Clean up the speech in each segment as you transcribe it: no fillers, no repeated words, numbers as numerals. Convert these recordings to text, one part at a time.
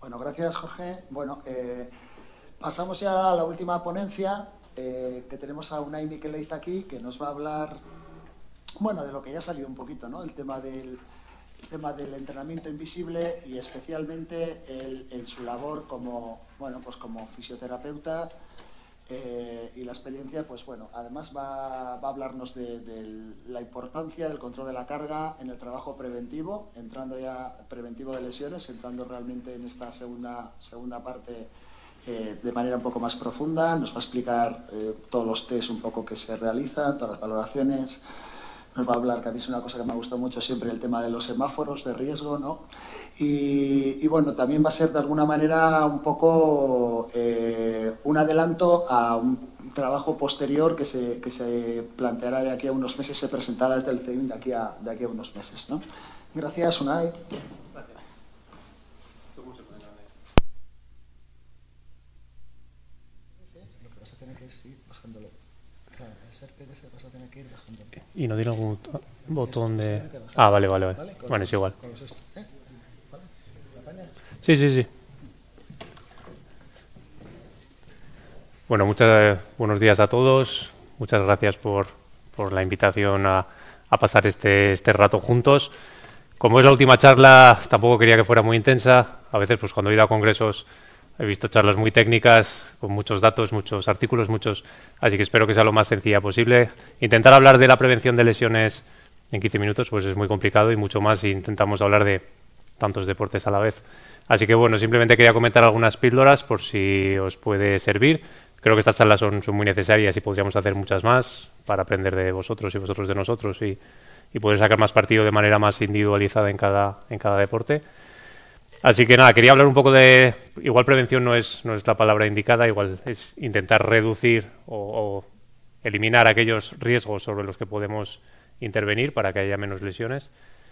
Bueno, gracias, Jorge. Bueno, pasamos ya a la última ponencia, que tenemos a Unai Miquelez aquí, que nos va a hablar, bueno, de lo que ya ha salido un poquito, ¿no? El tema del entrenamiento invisible y especialmente en su labor como, bueno, pues como fisioterapeuta, y la experiencia, pues bueno, además va a hablarnos de la importancia del control de la carga en el trabajo preventivo, preventivo de lesiones, entrando realmente en esta segunda parte de manera un poco más profunda. Nos va a explicar todos los test un poco que se realizan, todas las valoraciones. Nos va a hablar, que a mí es una cosa que me ha gustado mucho siempre, el tema de los semáforos de riesgo, ¿no? Y bueno, también va a ser de alguna manera un poco un adelanto a un trabajo posterior que se planteará de aquí a unos meses, se presentará desde el CEIM de aquí a unos meses, ¿no? Gracias, Unai. Gracias. Lo que vas a tener que es ir bajándolo. Claro, al ser PDF vas a tener que ir bajándolo. ¿Y no tiene algún botón de...? Ah, vale. Bueno, es igual. Sí. Bueno, buenos días a todos. Muchas gracias por la invitación a pasar este rato juntos. Como es la última charla, tampoco quería que fuera muy intensa. A veces, pues cuando he ido a congresos, he visto charlas muy técnicas, con muchos datos, muchos artículos, así que espero que sea lo más sencilla posible. Intentar hablar de la prevención de lesiones en 15 minutos pues es muy complicado, y mucho más si intentamos hablar de tantos deportes a la vez. Así que bueno, simplemente quería comentar algunas píldoras por si os puede servir. Creo que estas charlas son muy necesarias y podríamos hacer muchas más para aprender de vosotros y vosotros de nosotros y poder sacar más partido de manera más individualizada en cada deporte. Así que nada, quería hablar un poco de... Igual prevención no es la palabra indicada, igual es intentar reducir o eliminar aquellos riesgos sobre los que podemos intervenir para que haya menos lesiones.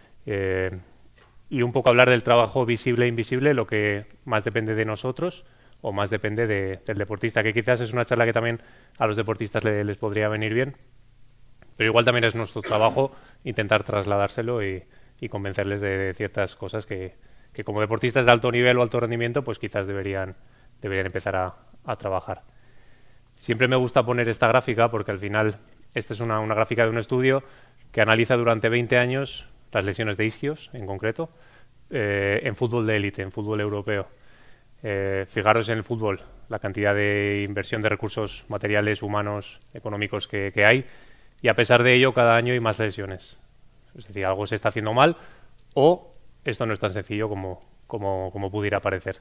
Y un poco hablar del trabajo visible e invisible, lo que más depende de nosotros o más depende del deportista, que quizás es una charla que también a los deportistas les podría venir bien, pero igual también es nuestro trabajo intentar trasladárselo y convencerles de ciertas cosas que como deportistas de alto nivel o alto rendimiento, pues quizás deberían empezar a trabajar. Siempre me gusta poner esta gráfica porque al final esta es una gráfica de un estudio que analiza durante 20 años las lesiones de isquios, en concreto, en fútbol de élite, en fútbol europeo. Fijaros en el fútbol, la cantidad de inversión de recursos materiales, humanos, económicos que hay, y a pesar de ello cada año hay más lesiones. Es decir, algo se está haciendo mal o esto no es tan sencillo como pudiera parecer.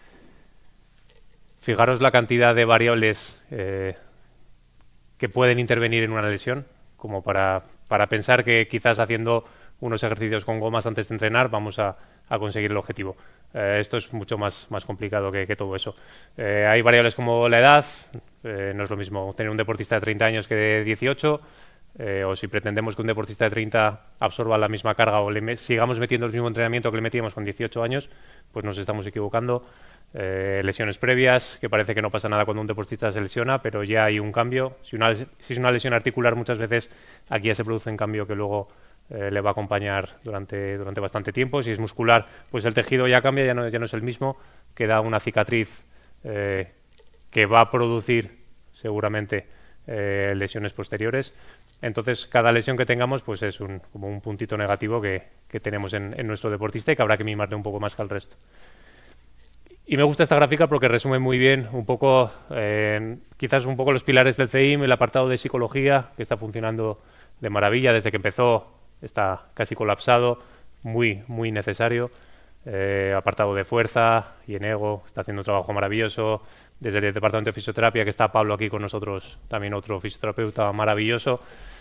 Fijaros la cantidad de variables que pueden intervenir en una lesión, como para pensar que quizás haciendo unos ejercicios con gomas antes de entrenar vamos a conseguir el objetivo. Esto es mucho más complicado que todo eso. Hay variables como la edad, no es lo mismo tener un deportista de 30 años que de 18, o si pretendemos que un deportista de 30 absorba la misma carga o sigamos metiendo el mismo entrenamiento que le metíamos con 18 años, pues nos estamos equivocando. Lesiones previas, que parece que no pasa nada cuando un deportista se lesiona, pero ya hay un cambio. Si es una lesión articular, muchas veces aquí ya se produce un cambio que luego le va a acompañar durante bastante tiempo. Si es muscular, pues el tejido ya cambia, ya no es el mismo, queda una cicatriz que va a producir seguramente lesiones posteriores. Entonces, cada lesión que tengamos pues es como un puntito negativo que tenemos en nuestro deportista y que habrá que mimarle un poco más que al resto. Y me gusta esta gráfica porque resume muy bien un poco, quizás un poco los pilares del CEIM, el apartado de psicología, que está funcionando de maravilla desde que empezó, está casi colapsado, muy necesario. Apartado de fuerza y en ego, está haciendo un trabajo maravilloso. Desde el departamento de fisioterapia, que está Pablo aquí con nosotros, también otro fisioterapeuta maravilloso.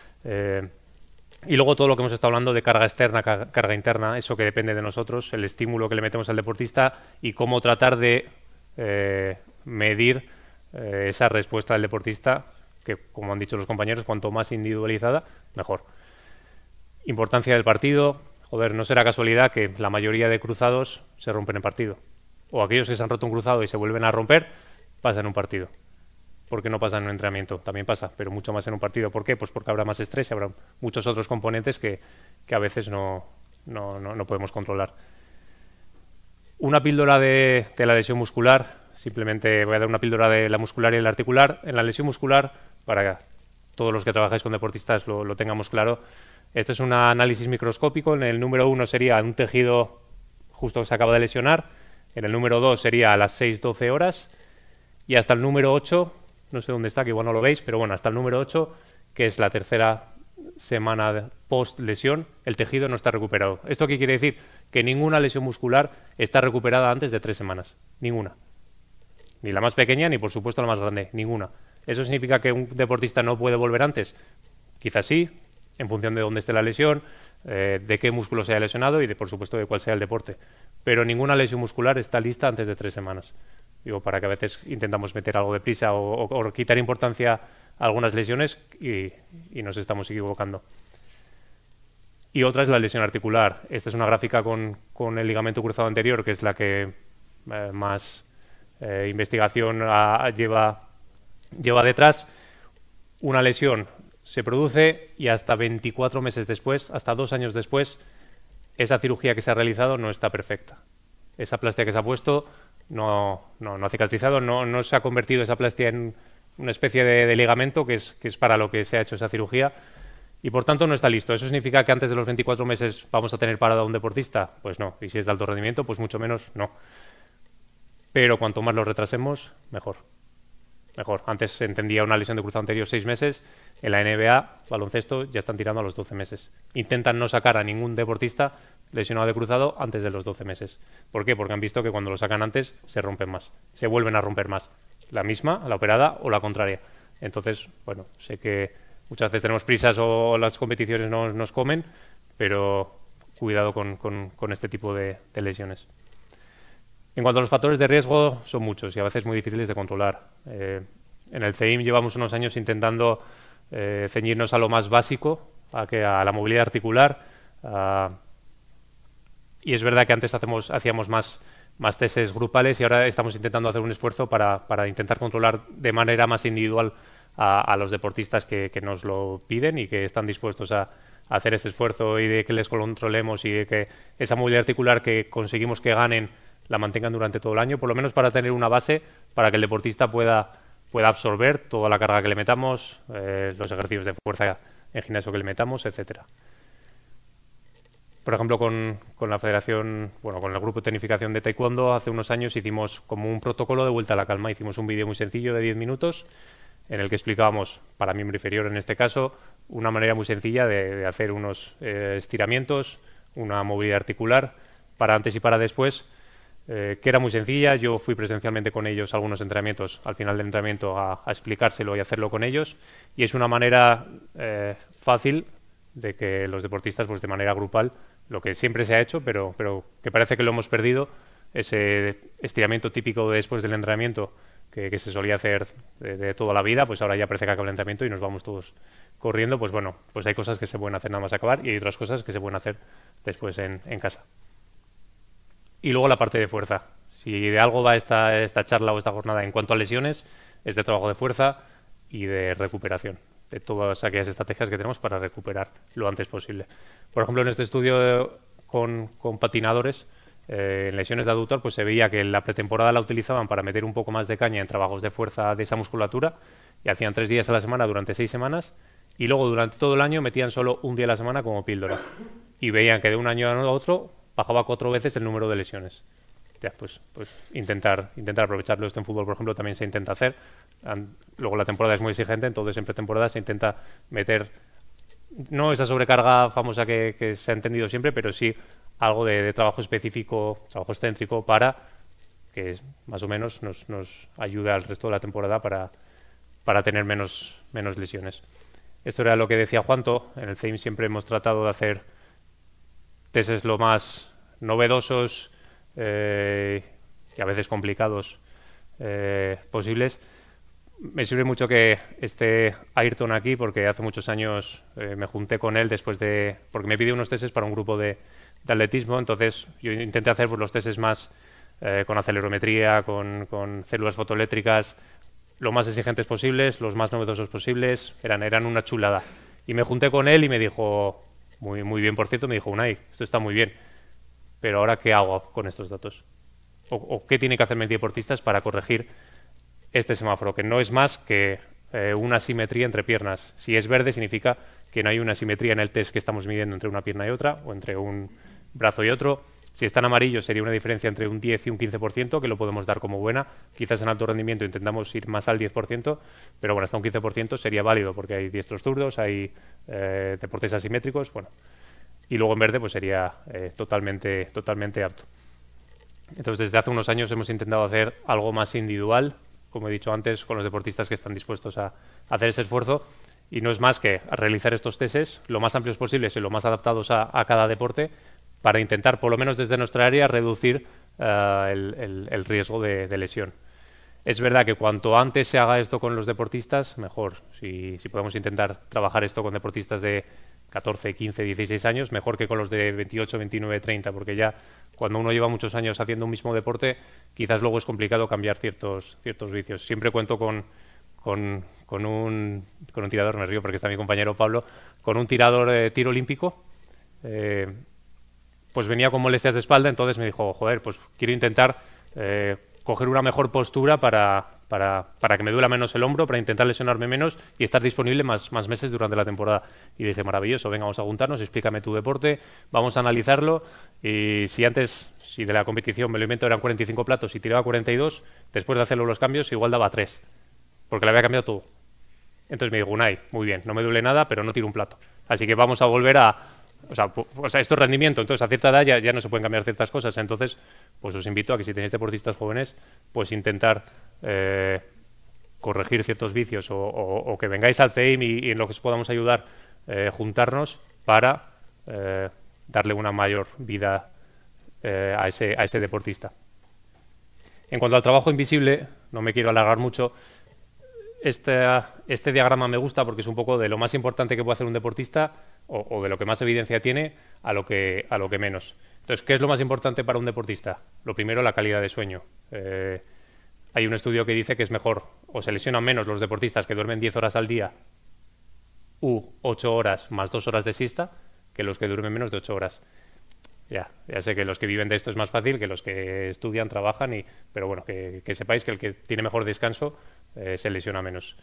Y luego todo lo que hemos estado hablando de carga externa, carga interna, eso que depende de nosotros, el estímulo que le metemos al deportista y cómo tratar de medir esa respuesta del deportista, que como han dicho los compañeros, cuanto más individualizada, mejor. Importancia del partido. Joder, no será casualidad que la mayoría de cruzados se rompen en partido. O aquellos que se han roto un cruzado y se vuelven a romper, pasa en un partido. ¿Por qué no pasa en un entrenamiento? También pasa, pero mucho más en un partido. ¿Por qué? Pues porque habrá más estrés y habrá muchos otros componentes que a veces no podemos controlar. Una píldora de la lesión muscular, simplemente voy a dar una píldora de la muscular y de la articular. En la lesión muscular, para todos los que trabajáis con deportistas lo tengamos claro, este es un análisis microscópico. En el número 1 sería un tejido justo que se acaba de lesionar, en el número 2 sería a las 6-12 horas, y hasta el número 8, no sé dónde está, que igual no lo veis, pero bueno, hasta el número 8, que es la tercera semana post lesión, el tejido no está recuperado. ¿Esto qué quiere decir? Que ninguna lesión muscular está recuperada antes de 3 semanas, ninguna. Ni la más pequeña, ni por supuesto la más grande, ninguna. ¿Eso significa que un deportista no puede volver antes? Quizás sí, en función de dónde esté la lesión, de qué músculo se haya lesionado y, por supuesto, de cuál sea el deporte. Pero ninguna lesión muscular está lista antes de 3 semanas. Digo, para que a veces intentamos meter algo de prisa o quitar importancia a algunas lesiones y nos estamos equivocando. Y otra es la lesión articular. Esta es una gráfica con el ligamento cruzado anterior, que es la que más investigación lleva detrás. Una lesión se produce y hasta 24 meses después, hasta 2 años después, esa cirugía que se ha realizado no está perfecta. Esa plastia que se ha puesto no ha cicatrizado, no se ha convertido esa plastia en una especie de ligamento que es para lo que se ha hecho esa cirugía y por tanto no está listo. ¿Eso significa que antes de los 24 meses vamos a tener parado a un deportista? Pues no. Y si es de alto rendimiento, pues mucho menos no. Pero cuanto más lo retrasemos, mejor. Antes se entendía una lesión de cruzado anterior 6 meses. En la NBA, baloncesto, ya están tirando a los 12 meses. Intentan no sacar a ningún deportista lesionado de cruzado antes de los 12 meses. ¿Por qué? Porque han visto que cuando lo sacan antes se rompen más, se vuelven a romper más. La misma, la operada o la contraria. Entonces, bueno, sé que muchas veces tenemos prisas o las competiciones nos comen, pero cuidado con este tipo de lesiones. En cuanto a los factores de riesgo, son muchos y a veces muy difíciles de controlar. En el CEIM llevamos unos años intentando ceñirnos a lo más básico, a la movilidad articular. Y es verdad que antes hacíamos más testes grupales y ahora estamos intentando hacer un esfuerzo para intentar controlar de manera más individual a los deportistas que nos lo piden y que están dispuestos a hacer ese esfuerzo y de que les controlemos y de que esa movilidad articular que conseguimos que ganen la mantengan durante todo el año, por lo menos para tener una base para que el deportista pueda absorber toda la carga que le metamos, los ejercicios de fuerza en gimnasio que le metamos, etcétera. Por ejemplo, con la federación, con el grupo de tecnificación de taekwondo, hace unos años hicimos como un protocolo de vuelta a la calma. Hicimos un vídeo muy sencillo de 10 minutos en el que explicábamos, para miembro inferior en este caso, una manera muy sencilla de hacer unos estiramientos, una movilidad articular para antes y para después, que era muy sencilla. Yo fui presencialmente con ellos a algunos entrenamientos, al final del entrenamiento a explicárselo y hacerlo con ellos, y es una manera fácil de que los deportistas, pues de manera grupal, lo que siempre se ha hecho, pero que parece que lo hemos perdido, ese estiramiento típico de después del entrenamiento que se solía hacer de toda la vida, pues ahora ya parece que acaba el entrenamiento y nos vamos todos corriendo. Pues bueno, pues hay cosas que se pueden hacer nada más acabar y hay otras cosas que se pueden hacer después en casa. Y luego la parte de fuerza. Si de algo va esta charla o esta jornada en cuanto a lesiones, es de trabajo de fuerza y de recuperación, de todas aquellas estrategias que tenemos para recuperar lo antes posible. Por ejemplo, en este estudio con patinadores, en lesiones de aductor, pues se veía que en la pretemporada la utilizaban para meter un poco más de caña en trabajos de fuerza de esa musculatura y hacían 3 días a la semana durante 6 semanas y luego durante todo el año metían solo un día a la semana como píldora y veían que de un año a otro bajaba 4 veces el número de lesiones. Ya, pues intentar aprovecharlo. Esto en fútbol, por ejemplo, también se intenta hacer. Luego la temporada es muy exigente, entonces en pretemporada se intenta meter no esa sobrecarga famosa que se ha entendido siempre, pero sí algo de trabajo específico, trabajo excéntrico para que más o menos nos ayude al resto de la temporada para tener menos lesiones. Esto era lo que decía Juanto. En el CEIM siempre hemos tratado de hacer testes lo más novedosos y a veces complicados posibles. Me sirve mucho que esté Ayrton aquí porque hace muchos años me junté con él porque me pidió unos testes para un grupo de atletismo. Entonces yo intenté hacer los testes más con acelerometría, con células fotoeléctricas, lo más exigentes posibles, los más novedosos posibles. Eran una chulada. Y me junté con él y me dijo, muy bien por cierto, me dijo: Unai, esto está muy bien, pero ahora ¿qué hago con estos datos? o qué tiene que hacer mis deportistas para corregir este semáforo, que no es más que una simetría entre piernas. Si es verde significa que no hay una simetría en el test que estamos midiendo entre una pierna y otra, o entre un brazo y otro. Si está en amarillo sería una diferencia entre un 10 y un 15%, que lo podemos dar como buena. Quizás en alto rendimiento intentamos ir más al 10%, pero bueno, hasta un 15% sería válido, porque hay diestros zurdos, hay deportes asimétricos, bueno. Y luego en verde pues sería totalmente apto. Entonces desde hace unos años hemos intentado hacer algo más individual, como he dicho antes, con los deportistas que están dispuestos a hacer ese esfuerzo, y no es más que realizar estos testes lo más amplios posibles y lo más adaptados a cada deporte, para intentar, por lo menos desde nuestra área, reducir el riesgo de lesión. Es verdad que cuanto antes se haga esto con los deportistas, mejor. Si podemos intentar trabajar esto con deportistas de 14, 15, 16 años, mejor que con los de 28, 29, 30, porque ya cuando uno lleva muchos años haciendo un mismo deporte, quizás luego es complicado cambiar ciertos vicios. Siempre cuento con un tirador, me río porque está mi compañero Pablo, con un tirador de tiro olímpico, pues venía con molestias de espalda, entonces me dijo, joder, pues quiero intentar coger una mejor postura para que me duela menos el hombro, para intentar lesionarme menos y estar disponible más meses durante la temporada. Y dije, maravilloso, venga, vamos a juntarnos, explícame tu deporte, vamos a analizarlo, y si de la competición me lo invento eran 45 platos y tiraba 42, después de hacerlo los cambios igual daba 3, porque le había cambiado todo. Entonces me dijo, Unai, muy bien, no me duele nada, pero no tiro un plato. Así que vamos a volver o sea, esto es rendimiento, entonces a cierta edad ya no se pueden cambiar ciertas cosas, entonces pues os invito a que si tenéis deportistas jóvenes, pues intentar corregir ciertos vicios o que vengáis al CEIM y en lo que os podamos ayudar, juntarnos para darle una mayor vida a ese deportista. En cuanto al trabajo invisible, no me quiero alargar mucho. Este diagrama me gusta porque es un poco de lo más importante que puede hacer un deportista o de lo que más evidencia tiene a lo que menos. Entonces, ¿qué es lo más importante para un deportista? Lo primero, la calidad de sueño. Hay un estudio que dice que es mejor o se lesionan menos los deportistas que duermen 10 horas al día u 8 horas más 2 horas de siesta que los que duermen menos de 8 horas. Ya sé que los que viven de esto es más fácil que los que estudian, trabajan, pero bueno, que sepáis que el que tiene mejor descanso se lesiona menos.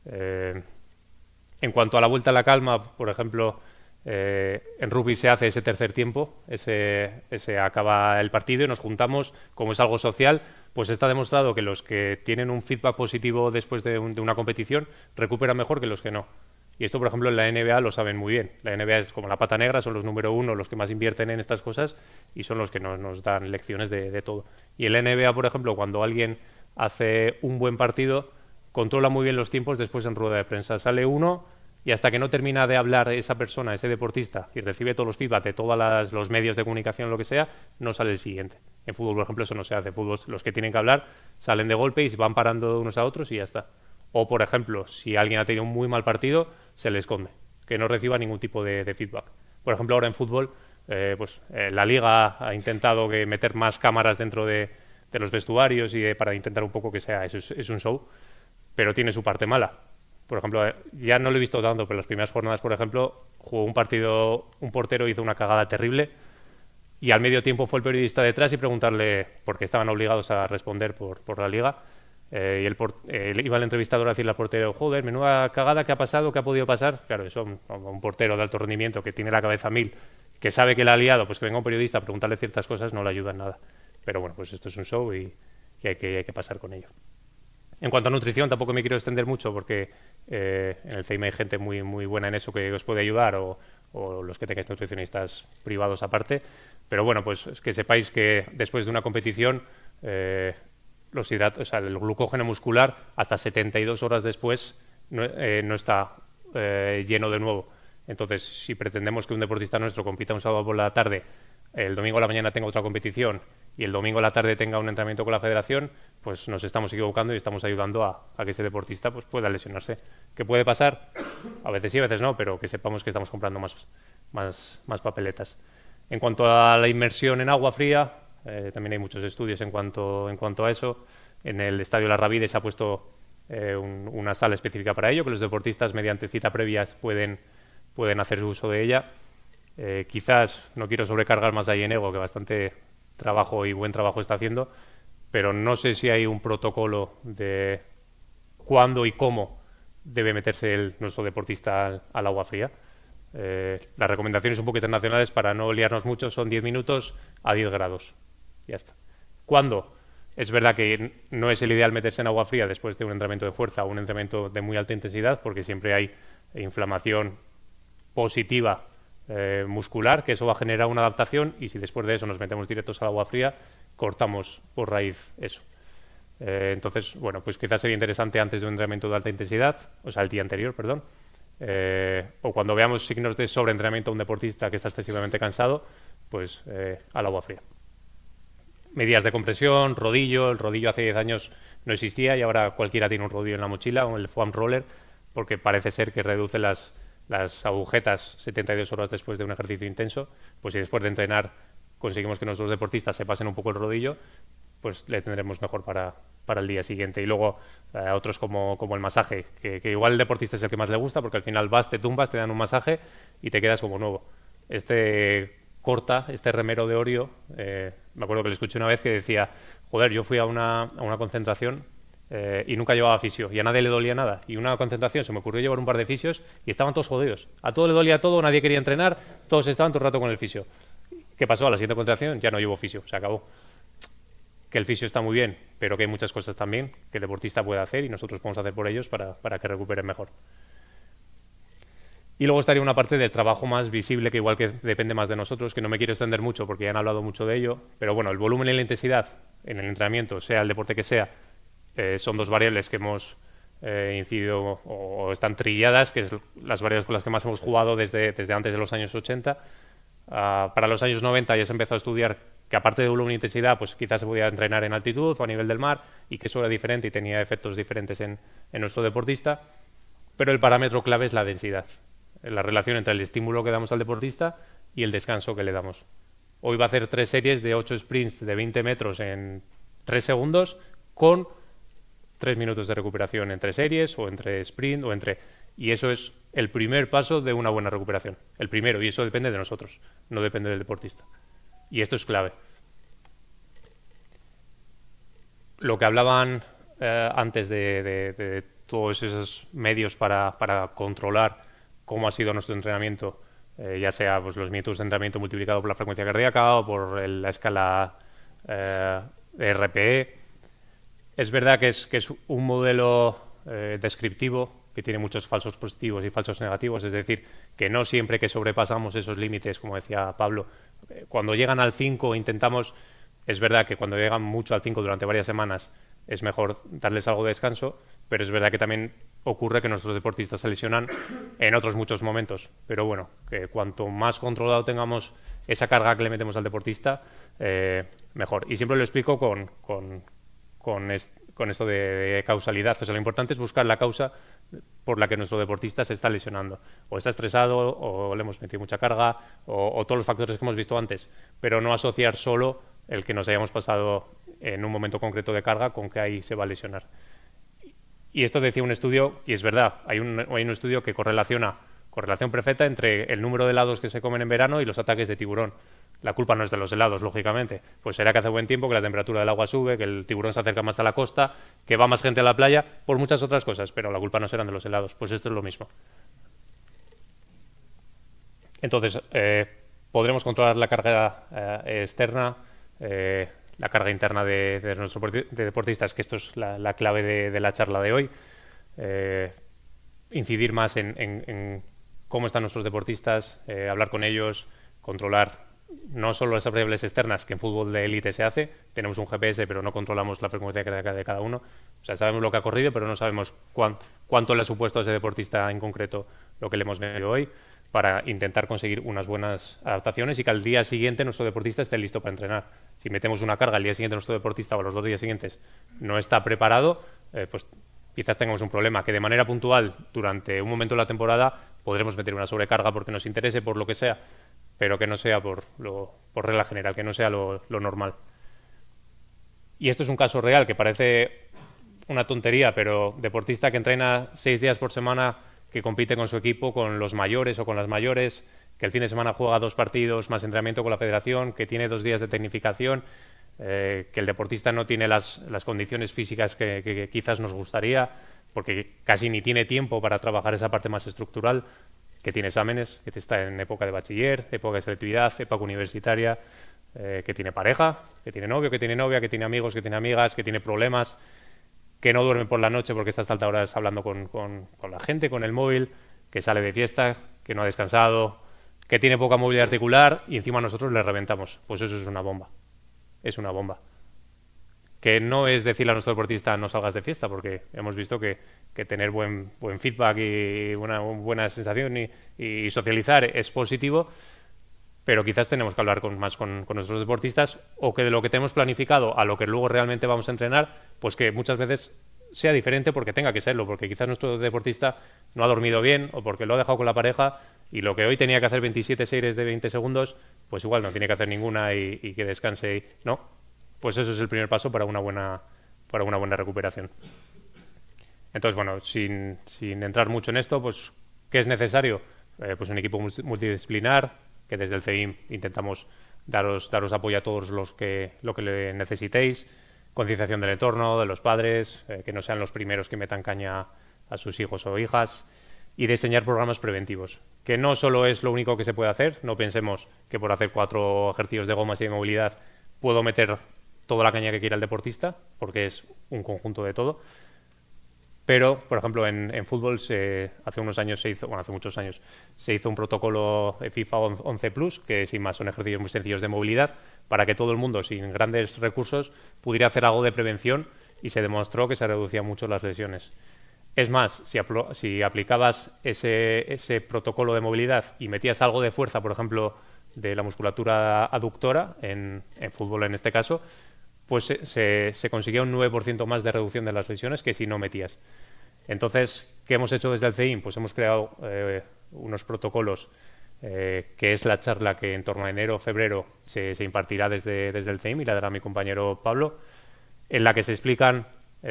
En cuanto a la vuelta a la calma, por ejemplo, en rugby se hace ese tercer tiempo, ese acaba el partido y nos juntamos, como es algo social, pues está demostrado que los que tienen un feedback positivo después de una competición recuperan mejor que los que no. Y esto, por ejemplo, en la NBA lo saben muy bien. La NBA es como la pata negra, son los número uno, los que más invierten en estas cosas y son los que nos dan lecciones de todo. Y en la NBA, por ejemplo, cuando alguien hace un buen partido, controla muy bien los tiempos después en rueda de prensa. Sale uno y hasta que no termina de hablar esa persona, ese deportista, y recibe todos los feedback de todos los medios de comunicación, lo que sea, no sale el siguiente. En fútbol, por ejemplo, eso no se hace. En fútbol, los que tienen que hablar salen de golpe y se van parando unos a otros y ya está. O, por ejemplo, si alguien ha tenido un muy mal partido, se le esconde, que no reciba ningún tipo de feedback. Por ejemplo, ahora en fútbol, la Liga ha intentado meter más cámaras dentro de los vestuarios para intentar un poco que sea, es un show, pero tiene su parte mala. Por ejemplo, ya no lo he visto tanto, pero en las primeras jornadas, por ejemplo, jugó un partido, un portero hizo una cagada terrible y al medio tiempo fue el periodista detrás y preguntarle, porque estaban obligados a responder por la Liga, y iba el entrevistador a decirle al portero, joder, menuda cagada, ¿qué ha pasado? ¿Qué ha podido pasar? Claro, eso un portero de alto rendimiento que tiene la cabeza a 1000, que sabe que le ha liado, pues que venga un periodista a preguntarle ciertas cosas no le ayuda en nada. Pero bueno, pues esto es un show y hay que pasar con ello. En cuanto a nutrición, tampoco me quiero extender mucho porque en el CEIM hay gente muy, muy buena en eso que os puede ayudar o los que tengáis nutricionistas privados aparte. Pero bueno, pues es que sepáis que después de una competición los hidratos, o sea, el glucógeno muscular hasta 72 horas después no está lleno de nuevo. Entonces, si pretendemos que un deportista nuestro compita un sábado por la tarde, el domingo a la mañana tenga otra competición y el domingo a la tarde tenga un entrenamiento con la federación, pues nos estamos equivocando y estamos ayudando a que ese deportista pues pueda lesionarse. ¿Qué puede pasar? A veces sí, a veces no, pero que sepamos que estamos comprando más papeletas. En cuanto a la inmersión en agua fría, también hay muchos estudios en cuanto a eso. En el Estadio La Ravide se ha puesto una sala específica para ello, que los deportistas mediante cita previas pueden hacer uso de ella. Quizás no quiero sobrecargar más a Ienego, que bastante trabajo y buen trabajo está haciendo, pero no sé si hay un protocolo de cuándo y cómo debe meterse nuestro deportista al agua fría. Las recomendaciones un poco internacionales, para no liarnos mucho, son 10 minutos a 10 grados. Ya está. ¿Cuándo? Es verdad que no es el ideal meterse en agua fría después de un entrenamiento de fuerza o un entrenamiento de muy alta intensidad, porque siempre hay inflamación positiva muscular, que eso va a generar una adaptación, y si después de eso nos metemos directos al agua fría, cortamos por raíz eso. Entonces, bueno, pues quizás sería interesante antes de un entrenamiento de alta intensidad, o sea, el día anterior, perdón, o cuando veamos signos de sobreentrenamiento a un deportista que está excesivamente cansado, pues al agua fría. Medidas de compresión, rodillo. El rodillo hace 10 años no existía y ahora cualquiera tiene un rodillo en la mochila, o el foam roller, porque parece ser que reduce las agujetas 72 horas después de un ejercicio intenso. Pues si después de entrenar conseguimos que nuestros deportistas se pasen un poco el rodillo, pues le tendremos mejor para el día siguiente. Y luego otros como el masaje, que igual el deportista es el que más le gusta, porque al final vas, te tumbas, te dan un masaje y te quedas como nuevo. Corta, este remero de Orio, me acuerdo que le escuché una vez que decía, joder, yo fui a una concentración y nunca llevaba fisio y a nadie le dolía nada. Y una concentración se me ocurrió llevar un par de fisios y estaban todos jodidos. A todo le dolía todo, nadie quería entrenar, todos estaban todo el rato con el fisio. ¿Qué pasó? A la siguiente concentración ya no llevo fisio, se acabó. Que el fisio está muy bien, pero que hay muchas cosas también que el deportista puede hacer y nosotros podemos hacer por ellos para que recuperen mejor. Y luego estaría una parte del trabajo más visible, que igual que depende más de nosotros, que no me quiero extender mucho porque ya han hablado mucho de ello, pero bueno, el volumen y la intensidad en el entrenamiento, sea el deporte que sea, son dos variables que hemos incidido o están trilladas, que es las variables con las que más hemos jugado desde antes de los años 80. Para los años 90 ya se empezó a estudiar que aparte de volumen e intensidad, pues quizás se podía entrenar en altitud o a nivel del mar, y que eso era diferente y tenía efectos diferentes en nuestro deportista, pero el parámetro clave es la densidad, la relación entre el estímulo que damos al deportista y el descanso que le damos. Hoy va a hacer 3 series de 8 sprints de 20 metros en 3 segundos con 3 minutos de recuperación entre series o entre sprint o entre... Y eso es el primer paso de una buena recuperación. El primero, y eso depende de nosotros, no depende del deportista. Y esto es clave. Lo que hablaban antes de todos esos medios para controlar cómo ha sido nuestro entrenamiento, ya sea pues, los minutos de entrenamiento multiplicado por la frecuencia cardíaca o por la escala RPE. Es verdad que es un modelo descriptivo que tiene muchos falsos positivos y falsos negativos, es decir, que no siempre que sobrepasamos esos límites, como decía Pablo, cuando llegan al 5 intentamos, es verdad que cuando llegan mucho al 5 durante varias semanas es mejor darles algo de descanso, pero es verdad que también ocurre que nuestros deportistas se lesionan en otros muchos momentos. Pero bueno, que cuanto más controlado tengamos esa carga que le metemos al deportista, mejor. Y siempre lo explico con esto de causalidad. O sea, lo importante es buscar la causa por la que nuestro deportista se está lesionando. O está estresado, o le hemos metido mucha carga, o todos los factores que hemos visto antes. Pero no asociar solo el que nos hayamos pasado en un momento concreto de carga con que ahí se va a lesionar. Y esto decía un estudio, y es verdad, hay un estudio que correlación perfecta entre el número de helados que se comen en verano y los ataques de tiburón. La culpa no es de los helados, lógicamente. Pues será que hace buen tiempo, que la temperatura del agua sube, que el tiburón se acerca más a la costa, que va más gente a la playa, por muchas otras cosas, pero la culpa no serán de los helados. Pues esto es lo mismo. Entonces, podremos controlar la carga externa, la carga interna de nuestros deportistas, que esto es la clave de la charla de hoy. Incidir más en cómo están nuestros deportistas, hablar con ellos, controlar no solo esas variables externas que en fútbol de élite se hace, tenemos un GPS pero no controlamos la frecuencia cardíaca de cada uno, o sea, sabemos lo que ha corrido pero no sabemos cuánto le ha supuesto a ese deportista en concreto lo que le hemos medido hoy, para intentar conseguir unas buenas adaptaciones y que al día siguiente nuestro deportista esté listo para entrenar. Si metemos una carga al día siguiente nuestro deportista o los 2 días siguientes no está preparado, pues quizás tengamos un problema, que de manera puntual durante un momento de la temporada podremos meter una sobrecarga porque nos interese, por lo que sea, pero que no sea por regla general, que no sea lo normal. Y esto es un caso real que parece una tontería, pero deportista que entrena 6 días por semana, que compite con su equipo, con los mayores o con las mayores, que el fin de semana juega 2 partidos más entrenamiento con la federación, que tiene 2 días de tecnificación, que el deportista no tiene las condiciones físicas que quizás nos gustaría, porque casi ni tiene tiempo para trabajar esa parte más estructural, que tiene exámenes, que está en época de bachiller, época de selectividad, época universitaria, que tiene pareja, que tiene novio, que tiene novia, que tiene amigos, que tiene amigas, que tiene problemas, que no duerme por la noche porque está hasta altas horas hablando con la gente, con el móvil, que sale de fiesta, que no ha descansado, que tiene poca movilidad articular y encima nosotros le reventamos. Pues eso es una bomba. Es una bomba. Que no es decirle a nuestro deportista no salgas de fiesta, porque hemos visto que tener buen feedback y una buena sensación y socializar es positivo, pero quizás tenemos que hablar más con nuestros deportistas, o que de lo que tenemos planificado a lo que luego realmente vamos a entrenar, pues que muchas veces sea diferente porque tenga que serlo, porque quizás nuestro deportista no ha dormido bien o porque lo ha dejado con la pareja y lo que hoy tenía que hacer 27 series de 20 segundos, pues igual no tiene que hacer ninguna y que descanse, ¿no? Pues eso es el primer paso para una buena recuperación. Entonces, bueno, sin entrar mucho en esto, pues ¿qué es necesario? Pues un equipo multidisciplinar, que desde el CEIM intentamos daros apoyo a todos lo que le necesitéis, concienciación del entorno, de los padres, que no sean los primeros que metan caña a sus hijos o hijas, y diseñar programas preventivos, que no solo es lo único que se puede hacer. No pensemos que por hacer 4 ejercicios de gomas y de movilidad puedo meter toda la caña que quiera el deportista, porque es un conjunto de todo. Pero, por ejemplo, en fútbol hace muchos años se hizo un protocolo FIFA 11 Plus, que sin más son ejercicios muy sencillos de movilidad, para que todo el mundo, sin grandes recursos, pudiera hacer algo de prevención, y se demostró que se reducían mucho las lesiones. Es más, si aplicabas ese protocolo de movilidad y metías algo de fuerza, por ejemplo, de la musculatura aductora, en fútbol en este caso, pues se conseguía un 9% más de reducción de las lesiones que si no metías. Entonces, ¿qué hemos hecho desde el CEIM? Pues hemos creado unos protocolos, que es la charla que en torno a enero o febrero se impartirá desde el CEIM y la dará mi compañero Pablo, en la que se explican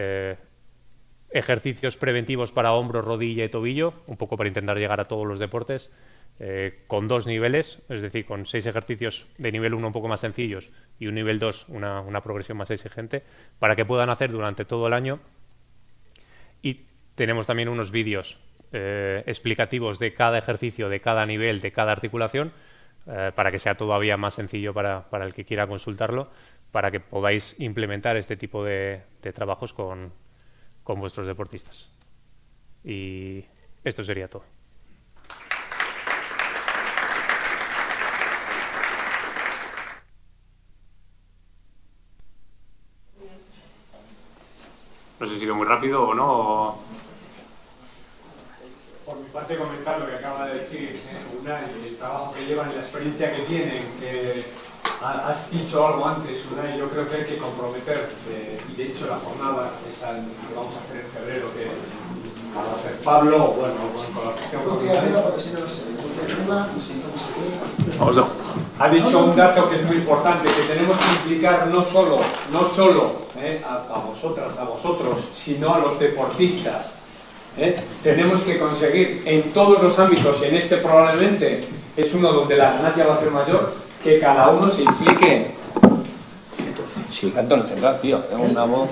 ejercicios preventivos para hombro, rodilla y tobillo, un poco para intentar llegar a todos los deportes, con 2 niveles, es decir, con 6 ejercicios de nivel 1 un poco más sencillos y un nivel 2 una progresión más exigente, para que puedan hacer durante todo el año. Y tenemos también unos vídeos explicativos de cada ejercicio, de cada nivel, de cada articulación, para que sea todavía más sencillo para el que quiera consultarlo, para que podáis implementar este tipo de trabajos con vuestros deportistas. Y esto sería todo. No sé si he sido muy rápido o no. Por mi parte, comentar lo que acaba de decir Unai, el trabajo que llevan y la experiencia que tienen, que has dicho algo antes, Unai. Yo creo que hay que comprometer, y de hecho la jornada esa que vamos a hacer en febrero, que va a ser Pablo, bueno, con la cuestión. Ha dicho un dato que es muy importante, que tenemos que implicar no solo a vosotras, a vosotros, sino a los deportistas. Tenemos que conseguir en todos los ámbitos, y en este probablemente es uno donde la ganancia va a ser mayor, que cada uno se implique. Sí, canto en el central, tío, tengo una voz.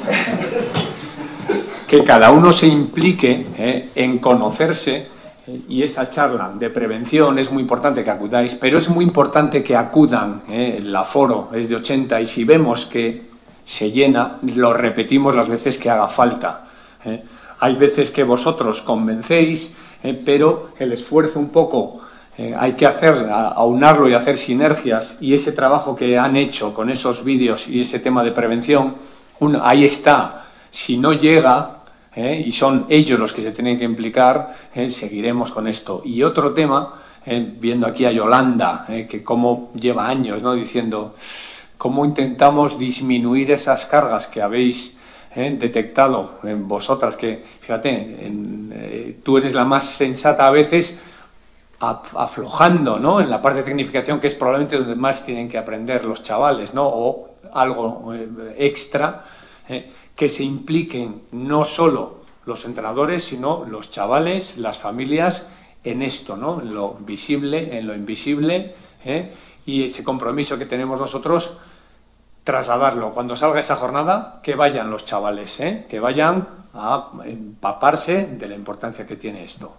Que cada uno se implique en conocerse, y esa charla de prevención es muy importante que acudáis, pero es muy importante que acudan. El aforo es de 80 y si vemos que se llena, lo repetimos las veces que haga falta. Hay veces que vosotros convencéis, pero el esfuerzo un poco hay que hacer, aunarlo y hacer sinergias, y ese trabajo que han hecho con esos vídeos y ese tema de prevención, ahí está. Si no llega, y son ellos los que se tienen que implicar, seguiremos con esto. Y otro tema, viendo aquí a Yolanda, que como lleva años, ¿no?, diciendo cómo intentamos disminuir esas cargas que habéis detectado en vosotras, que fíjate, tú eres la más sensata a veces, aflojando, ¿no?, en la parte de tecnificación, que es probablemente donde más tienen que aprender los chavales, ¿no?, o algo extra, que se impliquen no solo los entrenadores, sino los chavales, las familias, en esto, ¿no?, en lo visible, en lo invisible, y ese compromiso que tenemos nosotros trasladarlo. Cuando salga esa jornada, que vayan los chavales, que vayan a empaparse de la importancia que tiene esto.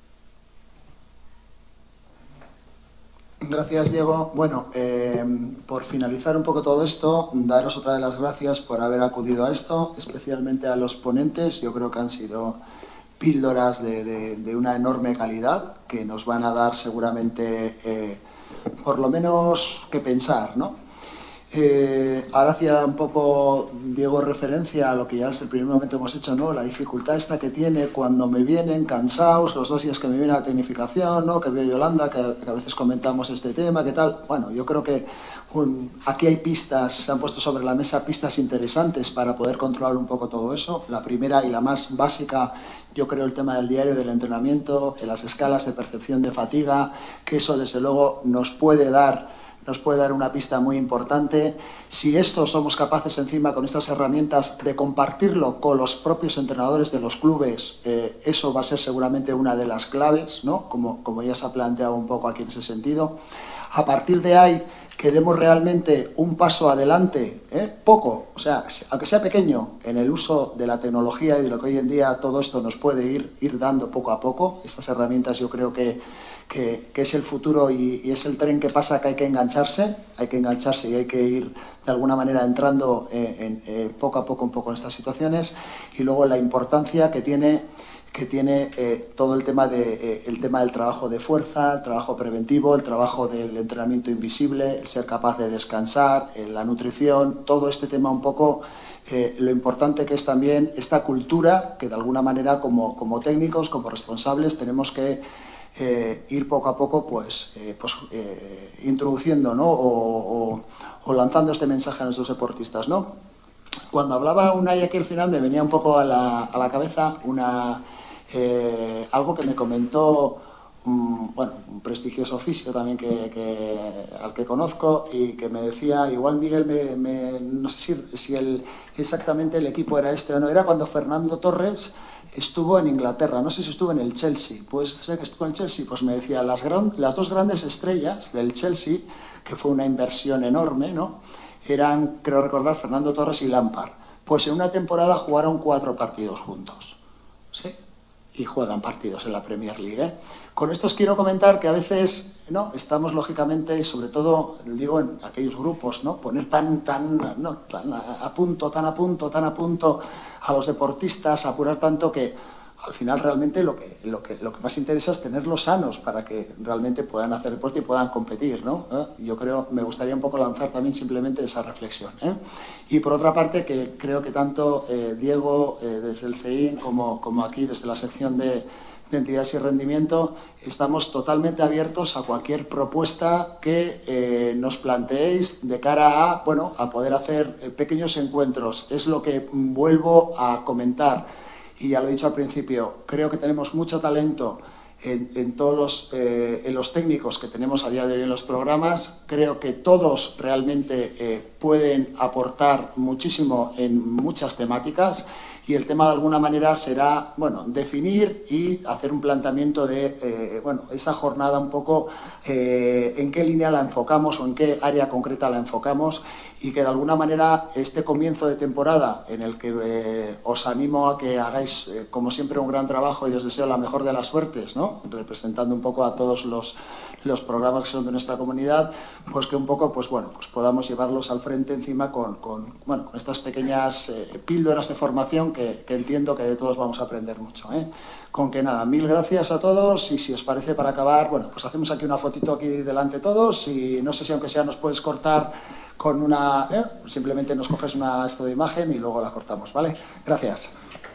Gracias, Diego. Bueno, por finalizar un poco todo esto, daros otra vez las gracias por haber acudido a esto, especialmente a los ponentes. Yo creo que han sido píldoras de una enorme calidad que nos van a dar seguramente por lo menos que pensar, ¿no? Ahora hacía un poco, Diego, referencia a lo que ya es el primer momento hemos hecho, ¿no? La dificultad esta que tiene cuando me vienen cansados, los 2 días que me viene la tecnificación, ¿no? Que veo Yolanda, que a veces comentamos este tema, ¿qué tal? Bueno, yo creo que aquí hay pistas, se han puesto sobre la mesa pistas interesantes para poder controlar un poco todo eso. La primera y la más básica, yo creo, el tema del diario del entrenamiento, las escalas de percepción de fatiga, que eso desde luego nos puede dar una pista muy importante. Si esto somos capaces encima con estas herramientas de compartirlo con los propios entrenadores de los clubes, eso va a ser seguramente una de las claves, ¿no? Como ya se ha planteado un poco aquí en ese sentido. A partir de ahí, que demos realmente un paso adelante, poco, o sea, aunque sea pequeño, en el uso de la tecnología y de lo que hoy en día todo esto nos puede ir dando poco a poco. Estas herramientas yo creo que es el futuro y es el tren que pasa, que hay que engancharse y hay que ir de alguna manera entrando poco a poco un poco en estas situaciones. Y luego la importancia que tiene todo el tema del trabajo de fuerza, el trabajo preventivo, el trabajo del entrenamiento invisible, el ser capaz de descansar, la nutrición, todo este tema un poco. Lo importante que es también esta cultura que de alguna manera como técnicos, como responsables, tenemos que ir poco a poco introduciendo, ¿no? o lanzando este mensaje a nuestros deportistas, ¿no? Cuando hablaba Unai aquí al final me venía un poco a la cabeza algo que me comentó un prestigioso fisio también al que conozco y que me decía, igual Miguel, no sé si exactamente el equipo era este o no, era cuando Fernando Torres estuvo en Inglaterra, no sé si estuvo en el Chelsea, puede ser que estuvo en el Chelsea, pues me decía, las 2 grandes estrellas del Chelsea, que fue una inversión enorme, ¿no? Eran, creo recordar, Fernando Torres y Lampard. Pues en una temporada jugaron 4 partidos juntos, ¿sí? Y juegan partidos en la Premier League, ¿eh? Con esto os quiero comentar que a veces, ¿no? Estamos lógicamente, sobre todo, digo, en aquellos grupos, ¿no? Poner tan a punto a los deportistas, apurar tanto que al final realmente lo que más interesa es tenerlos sanos para que realmente puedan hacer deporte y puedan competir, ¿no? Yo creo, me gustaría un poco lanzar también simplemente esa reflexión, ¿eh? Y por otra parte, que creo que tanto Diego desde el CEIN como aquí desde la sección de entidades y rendimiento, estamos totalmente abiertos a cualquier propuesta que nos planteéis de cara a poder hacer pequeños encuentros. Es lo que vuelvo a comentar y ya lo he dicho al principio, creo que tenemos mucho talento en todos los técnicos que tenemos a día de hoy en los programas. Creo que todos realmente pueden aportar muchísimo en muchas temáticas. Y el tema de alguna manera será, definir y hacer un planteamiento de, esa jornada un poco en qué línea la enfocamos o en qué área concreta la enfocamos y que de alguna manera este comienzo de temporada en el que os animo a que hagáis, como siempre, un gran trabajo y os deseo la mejor de las suertes, ¿no? Representando un poco a todos los programas que son de nuestra comunidad, pues que un poco, podamos llevarlos al frente encima con estas pequeñas píldoras de formación que entiendo que de todos vamos a aprender mucho, ¿eh? Con que nada, 1000 gracias a todos y si os parece para acabar, pues hacemos aquí una fotito aquí delante todos y no sé si aunque sea nos puedes cortar con simplemente nos coges una de imagen y luego la cortamos, ¿vale? Gracias.